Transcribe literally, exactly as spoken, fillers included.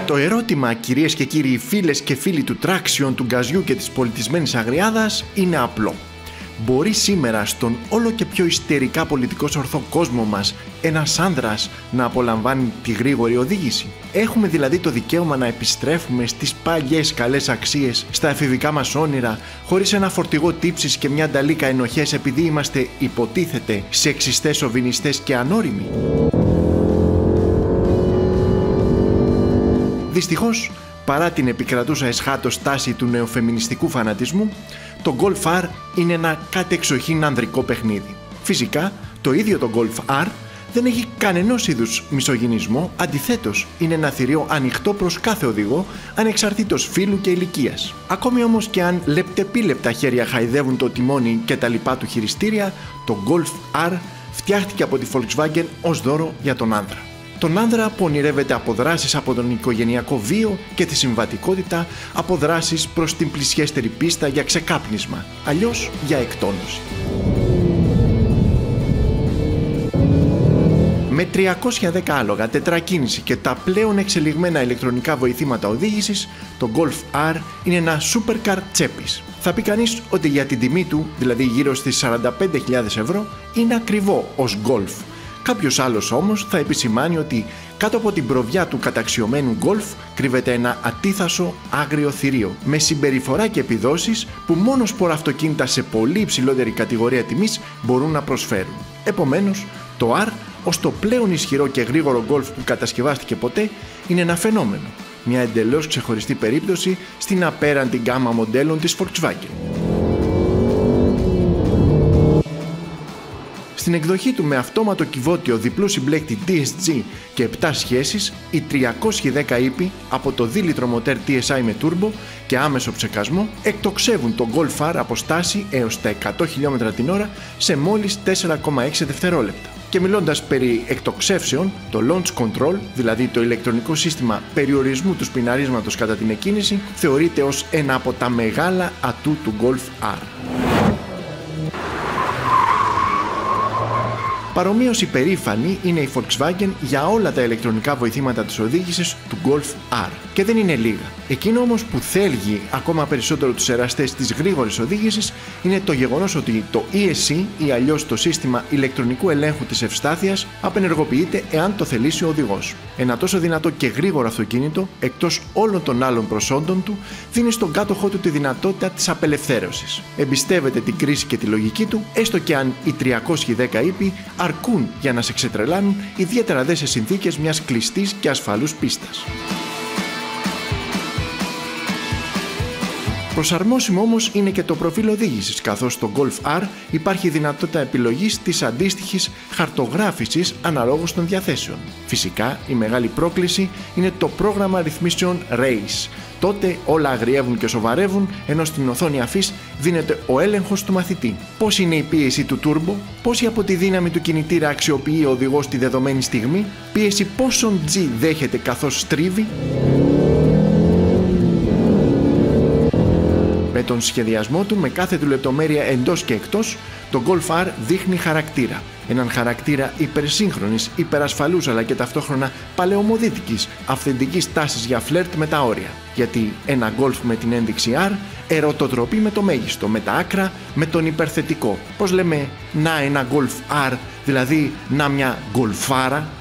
Το ερώτημα, κυρίες και κύριοι φίλες και φίλοι του Traxion, του γκαζιού και της πολιτισμένης αγριάδας, είναι απλό. Μπορεί σήμερα στον όλο και πιο ιστερικά πολιτικώς ορθό κόσμο μας ένας άνδρας να απολαμβάνει τη γρήγορη οδήγηση? Έχουμε δηλαδή το δικαίωμα να επιστρέφουμε στις παλιές καλές αξίες, στα εφηβικά μας όνειρα, χωρίς ένα φορτηγό τύψεις και μια νταλίκα ενοχές, επειδή είμαστε, υποτίθεται, σεξιστές, σοβινιστές και ανώριμοι? Δυστυχώς, παρά την επικρατούσα εσχάτως τάση του νεοφεμινιστικού φανατισμού, το Golf R είναι ένα κατεξοχήν ανδρικό παιχνίδι. Φυσικά, το ίδιο το Golf R δεν έχει κανενός είδους μισογυνισμό, αντιθέτως είναι ένα θηρίο ανοιχτό προς κάθε οδηγό, ανεξαρτήτως φύλου και ηλικίας. Ακόμη όμως και αν λεπτεπίλεπτα χέρια χαϊδεύουν το τιμόνι και τα λοιπά του χειριστήρια, το Golf R φτιάχτηκε από τη Volkswagen ως δώρο για τον άνδρα. Τον άνδρα που ονειρεύεται αποδράσεις από τον οικογενειακό βίο και τη συμβατικότητα, αποδράσεις προς την πλησιέστερη πίστα για ξεκάπνισμα, αλλιώς για εκτόνωση. Με τριακόσια δέκα άλογα, τετρακίνηση και τα πλέον εξελιγμένα ηλεκτρονικά βοηθήματα οδήγησης, το Golf R είναι ένα supercar τσέπης. Θα πει κανείς ότι για την τιμή του, δηλαδή γύρω στις σαράντα πέντε χιλιάδες ευρώ, είναι ακριβό ως Golf. Κάποιος άλλος όμως θα επισημάνει ότι κάτω από την προβιά του καταξιωμένου Golf κρύβεται ένα ατίθασο άγριο θηρίο με συμπεριφορά και επιδόσεις που μόνο σποραυτοκίνητα σε πολύ υψηλότερη κατηγορία τιμής μπορούν να προσφέρουν. Επομένως, το R ως το πλέον ισχυρό και γρήγορο Golf που κατασκευάστηκε ποτέ είναι ένα φαινόμενο, μια εντελώς ξεχωριστή περίπτωση στην απέραντη γκάμα μοντέλων της Volkswagen. Στην εκδοχή του με αυτόματο κυβότιο, διπλού συμπλέκτη ντι ες τζι και επτά σχέσεις, οι τριακόσιοι δέκα ύποι από το δίλιτρο μοτέρ τι ες άι με τούρμπο και άμεσο ψεκασμό εκτοξεύουν το Golf R από στάση έως τα εκατό χιλιόμετρα την ώρα σε μόλις τέσσερα κόμμα έξι δευτερόλεπτα. Και μιλώντας περί εκτοξεύσεων, το Launch Control, δηλαδή το ηλεκτρονικό σύστημα περιορισμού του σπιναρίσματος κατά την εκκίνηση, θεωρείται ως ένα από τα μεγάλα ατού του Golf R. Παρομοίως υπερήφανη είναι η Volkswagen για όλα τα ηλεκτρονικά βοηθήματα της οδήγησης του Golf R. Και δεν είναι λίγα. Εκείνο όμως που θέλγει ακόμα περισσότερο τους εραστές της γρήγορης οδήγησης είναι το γεγονός ότι το ι ες σι ή αλλιώς το σύστημα ηλεκτρονικού ελέγχου της ευστάθειας απενεργοποιείται εάν το θελήσει ο οδηγός. Ένα τόσο δυνατό και γρήγορο αυτοκίνητο, εκτός όλων των άλλων προσόντων του, δίνει στον κάτοχό του τη δυνατότητα της απελευθέρωσης. Εμπιστεύεται την κρίση και τη λογική του, έστω και αν οι τριακόσιοι δέκα ύποι αρκούν για να σε ξετρελάνουν, ιδιαίτερα δε σε συνθήκες μιας κλειστής και ασφαλούς πίστας. Προσαρμόσιμο όμως είναι και το προφίλ οδήγησης, καθώς στο Golf R υπάρχει δυνατότητα επιλογής της αντίστοιχης χαρτογράφησης αναλόγως των διαθέσεων. Φυσικά, η μεγάλη πρόκληση είναι το πρόγραμμα ρυθμίσεων Race. Τότε όλα αγριεύουν και σοβαρεύουν, ενώ στην οθόνη αφής δίνεται ο έλεγχος του μαθητή. Πώς είναι η πίεση του τούρμπο, πόση από τη δύναμη του κινητήρα αξιοποιεί ο οδηγός τη δεδομένη στιγμή, πίεση πόσον G δέχεται καθώς στρίβει. Με τον σχεδιασμό του, με κάθε του λεπτομέρεια εντός και εκτός, το Golf R δείχνει χαρακτήρα. Έναν χαρακτήρα υπερσύγχρονης, υπερασφαλούς αλλά και ταυτόχρονα παλαιομοδίτικης, αυθεντικής τάσης για φλερτ με τα όρια. Γιατί ένα Golf με την ένδειξη R ερωτοτροπεί με το μέγιστο, με τα άκρα, με τον υπερθετικό. Πώς λέμε να ένα Golf R, δηλαδή να μια γκολφάρα.